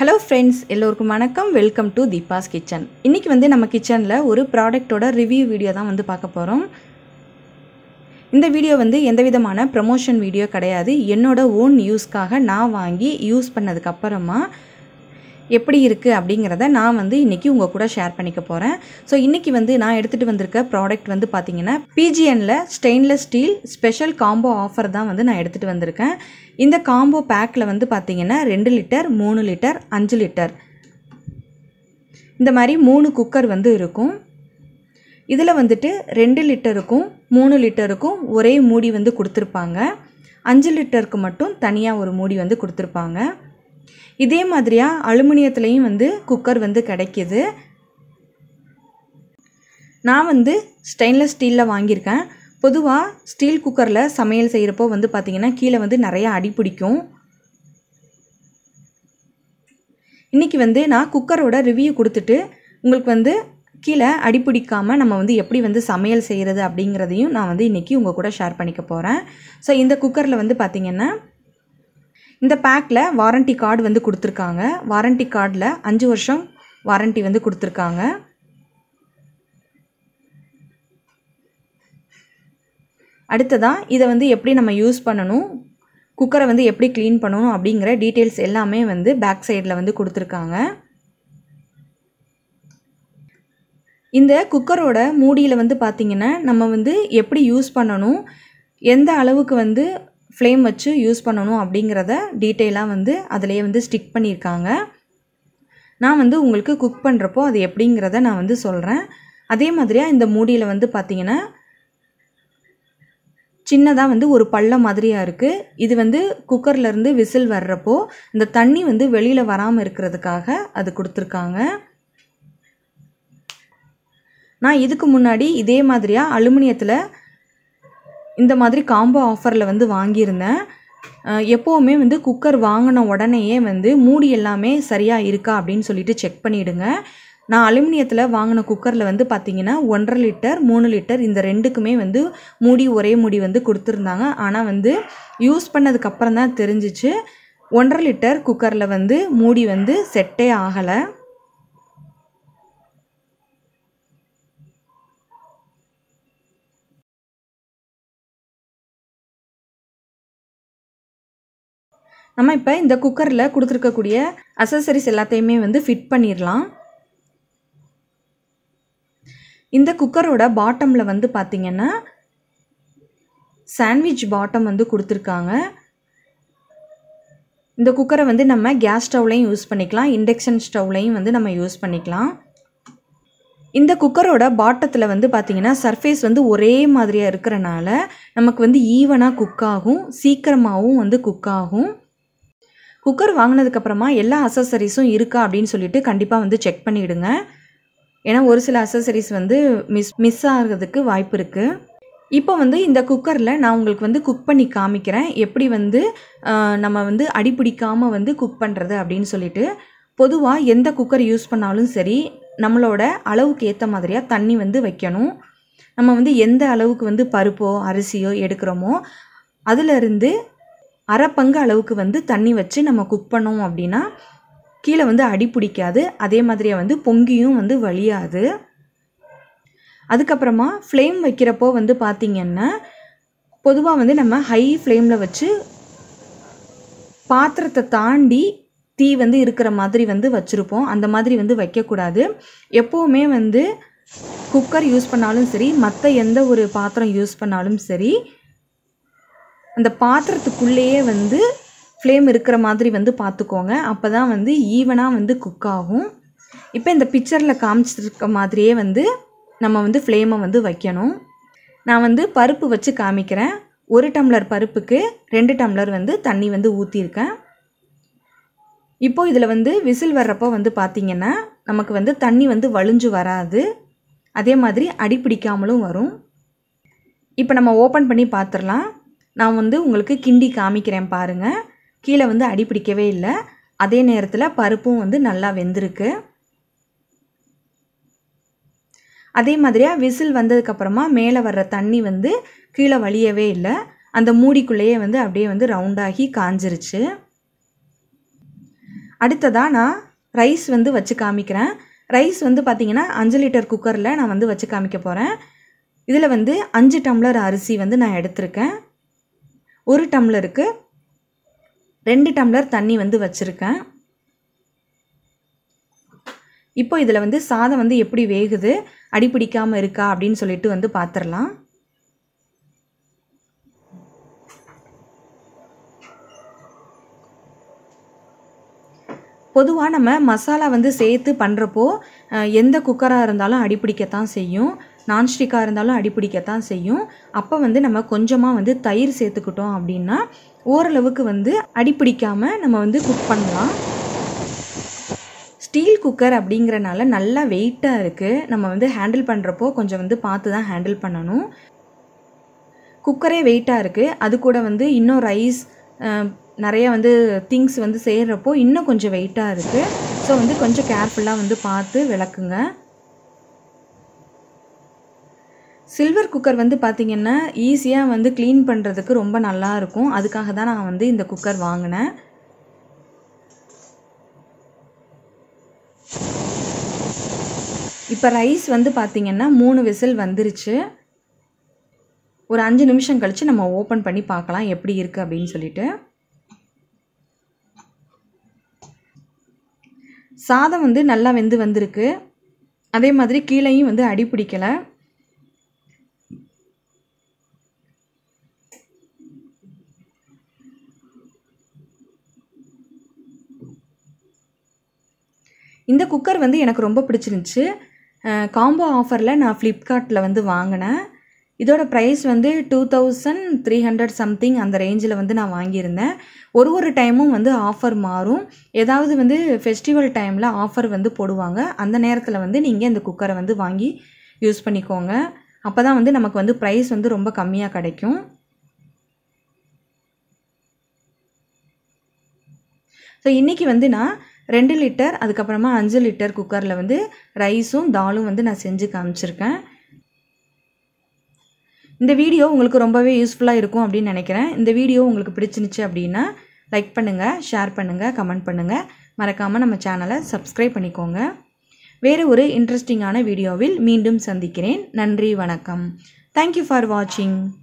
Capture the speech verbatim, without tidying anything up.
Hello friends, எல்லோருக்கும் வணக்கம். Welcome to Deepa's kitchen. இன்னைக்கு வந்து நம்ம கிச்சன்ல ஒரு ப்ராடக்ட்டோட ரிவ்யூ வீடியோ தான் வந்து பார்க்க போறோம். இந்த வீடியோ வந்து எந்தவிதமான ப்ரமோஷன் வீடியோ கிடையாது. என்னோட ஓன் யூஸ்க்காக நான் வாங்கி யூஸ் பண்ணதுக்கு அப்புறமா எப்படி இருக்கு அப்படிங்கறத நான் வந்து இன்னைக்கு உங்க கூட ஷேர் பண்ணிக்க போறேன். சோ இன்னைக்கு வந்து நான் எடுத்துட்டு வந்திருக்க ப்ராடக்ட் வந்து பாத்தீங்கன்னா Pigeonல stainless steel special combo offer தான் வந்து நான் எடுத்துட்டு வந்திருக்கேன். இந்த காம்போ பேக்ல வந்து பாத்தீங்கன்னா ரெண்டு லிட்டர், மூணு லிட்டர், அஞ்சு லிட்டர் இந்த மாதிரி மூணு குக்கர் வந்து இருக்கும். இதுல வந்துட்டு ரெண்டு லிட்டருக்கும் மூணு லிட்டருக்கும் ஒரே மூடி வந்து கொடுத்திருப்பாங்க. அஞ்சு லிட்டருக்கு மட்டும் தனியா ஒரு மூடி வந்து கொடுத்திருப்பாங்க. இதே மாதிரியா அலுமினியத்திலயும் வந்து குக்கர் வந்து கிடைக்குது. நான் வந்து ஸ்டெயின்லெஸ் ஸ்டீல்ல வாங்கியிருக்கேன். பொதுவா ஸ்டீல் குக்கர்ல சமையல் செய்யறப்போ வந்து பாத்தீங்கன்னா கீழ வந்து நிறைய அடி பிடிக்கும். இன்னைக்கு வந்து நான் குக்கரோட ரிவ்யூ கொடுத்துட்டு உங்களுக்கு வந்து கீழ அடி பிடிக்காம நம்ம வந்து எப்படி வந்து சமையல் செய்யறது அப்படிங்கறதையும் நான் வந்து இன்னைக்கு உங்க கூட ஷேர் பண்ணிக்க போறேன். சோ இந்த குக்கர்ல வந்து பாத்தீங்கன்னா இந்த பேக்ல வாரண்டி கார்டு வந்து கொடுத்திருக்காங்க. வாரண்டி கார்டுல அஞ்சு வருஷம் வாரண்டி வந்து கொடுத்திருக்காங்க. அடுத்ததா இத வந்து எப்படி நம்ம யூஸ் பண்ணனும், குக்கரை வந்து எப்படி க்ளீன் பண்ணனும் அப்படிங்கற டீடைல்ஸ் எல்லாமே வந்து பேக் சைடுல வந்து கொடுத்திருக்காங்க. இந்த குக்கரோட மூடியில வந்து பாத்தீங்கன்னா நம்ம வந்து எப்படி யூஸ் பண்ணனும், எந்த அளவுக்கு வந்து ஃப்ளேம் வச்சு யூஸ் பண்ணனும் அப்படிங்கறத டீடைலா வந்து அதிலேயே வந்து ஸ்டிக் பண்ணிருக்காங்க. நான் வந்து உங்களுக்கு குக் பண்றப்போ அது எப்படிங்கறத நான் வந்து சொல்றேன். அதே மாதிரியா இந்த மூடியில வந்து பாத்தீங்கன்னா சின்னதா வந்து ஒரு பள்ளம் மாதிரியா இருக்கு. இது வந்து குக்கர்ல இருந்து விசில் வர்றப்போ இந்த தண்ணி வந்து வெளியில வராம இருக்குிறதுக்காக அது கொடுத்திருக்காங்க. நான் இதுக்கு முன்னாடி இதே மாதிரியா அலுமினியத்துல இந்த மாதிரி காம்போ ஆஃபர்ல வந்து வாங்கியிருந்தேன். எப்பவுமே வந்து குக்கர் வாங்குன உடனேயே வந்து மூடி எல்லாமே சரியா இருக்கா அப்படினு சொல்லிட்டு செக் பண்ணிடுங்க. நான் அலுமினியத்துல வாங்குன குக்கர்ல வந்து பாத்தீங்கன்னா ஒன்றரை லிட்டர், மூணு லிட்டர் இந்த ரெண்டுக்குமே வந்து மூடி ஒரே மூடி வந்து கொடுத்திருந்தாங்க. ஆனா வந்து யூஸ் பண்ணதுக்கு அப்புறம் தான் தெரிஞ்சிச்சு ஒன்றரை லிட்டர் குக்கர்ல வந்து மூடி வந்து செட்டே ஆகல. நம்ம இப்ப இந்த குக்கர்ல கொடுத்திருக்க கூடிய அக்சஸரீஸ் எல்லாத்தையுமே வந்து ஃபிட் பண்ணிரலாம். இந்த குக்கரோட பாட்டம்ல வந்து பாத்தீங்கன்னா சாண்ட்விச் பாட்டம் வந்து கொடுத்திருக்காங்க. இந்த குக்கரை வந்து நம்ம கேஸ் ஸ்டவ்லயும் யூஸ் பண்ணிக்கலாம், இண்டக்ஷன் ஸ்டவ்லயும் வந்து நம்ம யூஸ் பண்ணிக்கலாம். இந்த குக்கரோட பாட்டத்துல வந்து பாத்தீங்கன்னா சர்ஃபேஸ் வந்து ஒரே மாதிரியா இருக்கறனால நமக்கு வந்து ஈவனா குக் ஆகும், சீக்கிரமாவும் வந்து குக் ஆகும். குக்கர் வாங்குனதுக்கு அப்புறமா எல்லா அக்சஸரீஸும் இருக்கா அப்படினு சொல்லிட்டு கண்டிப்பா வந்து செக் பண்ணிடுங்க. ஏனா ஒரு சில அக்சஸரீஸ் வந்து மிஸ் மிஸ் ஆகிறதுக்கு வாய்ப்பு இருக்கு. இப்போ வந்து இந்த குக்கர்ல நான் உங்களுக்கு வந்து குக் பண்ணி காமிக்கிறேன். எப்படி வந்து நம்ம வந்து அடி பிடிக்காம வந்து குக் பண்றது அப்படினு சொல்லிட்டு. பொதுவா எந்த குக்கர் யூஸ் பண்ணாலும் சரி நம்மளோட அளவுக்கு ஏத்த மாதிரியா தண்ணி வந்து வைக்கணும். நம்ம வந்து எந்த அளவுக்கு வந்து பருப்போ அரிசியோ எடுக்கறோமோ அதில இருந்து அரை பங்கு அளவுக்கு வந்து தண்ணி வச்சு நம்ம குக் பண்ணோம் அப்படினா கீழ வந்து அடி பிடிக்காது. அதே மாதிரியே வந்து பொங்கியும் வந்து வழியாது. அதுக்கு அப்புறமா ஃப்ளேம் வைக்கிறப்போ வந்து பாத்தீங்கன்னா பொதுவா வந்து நம்ம ஹை ஃப்ளேம்ல வச்சு பாத்திரத்தை தாண்டி தீ வந்து இருக்கிற மாதிரி வந்து வச்சிருப்போம். அந்த மாதிரி வந்து வைக்க கூடாது. எப்பவுமே வந்து குக்கர் யூஸ் பண்ணாலும் சரி மத்த எந்த ஒரு பாத்திரம் யூஸ் பண்ணாலும் சரி அந்த பாத்திரத்துக்குள்ளேயே வந்து ஃப்ளேம் இருக்கிற மாதிரி வந்து பாத்துக்கோங்க. அப்பதான் வந்து ஈவனா வந்து குக் ஆகும். இப்போ இந்த பிக்சர்ல காமிச்சிருக்க மாதிரியே வந்து நம்ம வந்து ஃப்ளேமை வந்து வைக்கணும். நான் வந்து பருப்பு வச்சு காமிக்கிறேன். ஒரு டம்ளர் பருப்புக்கு ரெண்டு டம்ளர் வந்து தண்ணி வந்து ஊத்தி இருக்கேன். இப்போ இதுல வந்து விசில் வர்றப்போ வந்து பாத்தீங்கன்னா நமக்கு வந்து தண்ணி வந்து வழிஞ்சு வராது. அதே மாதிரி அடி பிடிக்காமலும் வரும். இப்போ நம்ம ஓபன் பண்ணி பாத்துறலாம். நான் வந்து உங்களுக்கு கிண்டி காமிக்கிறேன் பாருங்க. கீழ வந்து அடி பிடிக்கவே இல்ல. அதே நேரத்துல பருப்பும் வந்து நல்லா வெந்திருக்கு. அதே மாதிரியா விசில் வந்ததுக்கு அப்புறமா மேலே வர்ற தண்ணி வந்து கீழ வழியவே இல்ல. அந்த மூடிக்குள்ளேயே வந்து அப்படியே வந்து ரவுண்ட் ஆகி காஞ்சிருச்சு. அடுத்ததாக நான் ரைஸ் வந்து வச்சு காமிக்கிறேன். ரைஸ் வந்து பார்த்திங்கன்னா அஞ்சு லிட்டர் குக்கரில் நான் வந்து வச்சு காமிக்க போகிறேன். இதில் வந்து அஞ்சு டம்ளர் அரிசி வந்து நான் எடுத்திருக்கேன். ஒரு டம்ளருக்கு ரெண்டு டம்ளர் தண்ணி வந்து வச்சுருக்கேன். இப்போ இதில் வந்து சாதம் வந்து எப்படி வேகுது, அடிப்பிடிக்காமல் இருக்கா அப்படின்னு சொல்லிட்டு வந்து பார்த்துடலாம். பொதுவாக நம்ம மசாலா வந்து சேர்த்து பண்ணுறப்போ எந்த குக்கராக இருந்தாலும் அடிப்பிடிக்கத்தான் செய்யும், நான்ஸ்டிக்காக இருந்தாலும் அடிப்பிடிக்கத்தான் செய்யும். அப்போ வந்து நம்ம கொஞ்சமாக வந்து தயிர் சேர்த்துக்கிட்டோம் அப்படின்னா ஓரளவுக்கு வந்து அடிப்பிடிக்காமல் நம்ம வந்து குக் பண்ணலாம். ஸ்டீல் குக்கர் அப்படிங்கிறனால நல்லா வெயிட்டாக இருக்குது. நம்ம வந்து ஹேண்டில் பண்ணுறப்போ கொஞ்சம் வந்து பார்த்து தான் ஹேண்டில் பண்ணணும். குக்கரே வெயிட்டாக இருக்குது, அது கூட வந்து இன்னும் ரைஸ் நிறைய வந்து திங்ஸ் வந்து செய்கிறப்போ இன்னும் கொஞ்சம் வெயிட்டாக இருக்குது. ஸோ வந்து கொஞ்சம் கேர்ஃபுல்லாக வந்து பார்த்து விளக்குங்க. சில்வர் குக்கர் வந்து பார்த்திங்கன்னா ஈஸியாக வந்து க்ளீன் பண்ணுறதுக்கு ரொம்ப நல்லாயிருக்கும். அதுக்காக தான் நான் வந்து இந்த குக்கர் வாங்கினேன். இப்போ ரைஸ் வந்து பார்த்திங்கன்னா மூணு விசில் வந்துருச்சு. ஒரு அஞ்சு நிமிஷம் கழித்து நம்ம ஓப்பன் பண்ணி பார்க்கலாம் எப்படி இருக்குது அப்படின்னு சொல்லிட்டு. சாதம் வந்து நல்லா வெந்து வந்திருக்கு. அதே மாதிரி கீழேயும் வந்து அடி பிடிக்கலை. இந்த குக்கர் வந்து எனக்கு ரொம்ப பிடிச்சிருந்துச்சு. காம்போ ஆஃபரில் நான் ஃப்ளிப்கார்ட்டில் வந்து வாங்கினேன். இதோட ப்ரைஸ் வந்து two thousand three hundred something அந்த ரேஞ்சில் வந்து நான் வாங்கியிருந்தேன். ஒரு ஒரு டைமும் வந்து ஆஃபர் மாறும். ஏதாவது வந்து ஃபெஸ்டிவல் டைமில் ஆஃபர் வந்து போடுவாங்க. அந்த நேரத்தில் வந்து நீங்கள் இந்த குக்கரை வந்து வாங்கி யூஸ் பண்ணிக்கோங்க. அப்போ தான் வந்து நமக்கு வந்து ப்ரைஸ் வந்து ரொம்ப கம்மியாக கிடைக்கும். ஸோ இன்றைக்கி வந்து நான் ரெண்டு லிட்டர் அதுக்கப்புறமா அஞ்சு லிட்டர் குக்கரில் வந்து ரைஸும் தாலும் வந்து நான் செஞ்சு காமிச்சிருக்கேன். இந்த வீடியோ உங்களுக்கு ரொம்பவே யூஸ்ஃபுல்லாக இருக்கும் அப்படின்னு நினைக்கிறேன். இந்த வீடியோ உங்களுக்கு பிடிச்சிருந்துச்சு அப்படின்னா லைக் பண்ணுங்கள், ஷேர் பண்ணுங்கள், கமெண்ட் பண்ணுங்கள். மறக்காமல் நம்ம சேனலை சப்ஸ்கிரைப் பண்ணிக்கோங்க. வேறு ஒரு இன்ட்ரெஸ்டிங்கான வீடியோவில் மீண்டும் சந்திக்கிறேன். நன்றி, வணக்கம். தேங்க்யூ ஃபார் வாட்சிங்.